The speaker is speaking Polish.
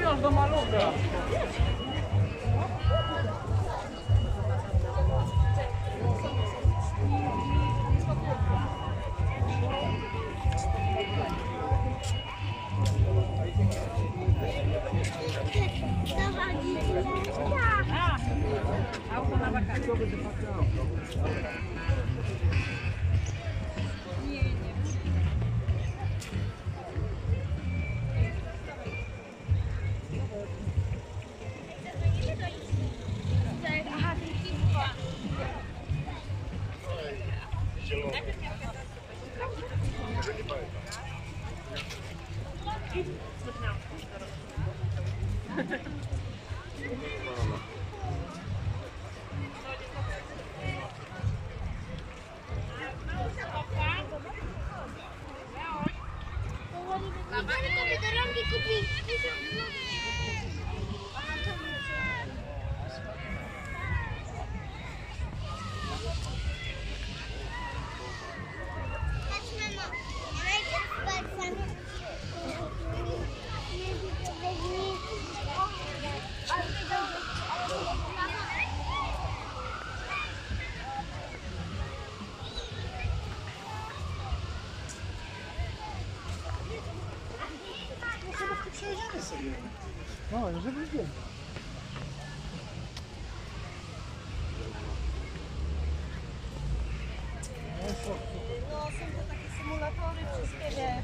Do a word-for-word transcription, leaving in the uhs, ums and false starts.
nawiąż do malucha. Auto na wakacje. Nie, nie. Aha, Przejedziemy sobie. No, żeby zdjęć. No, są to takie symulatory, wszystkie, wiesz.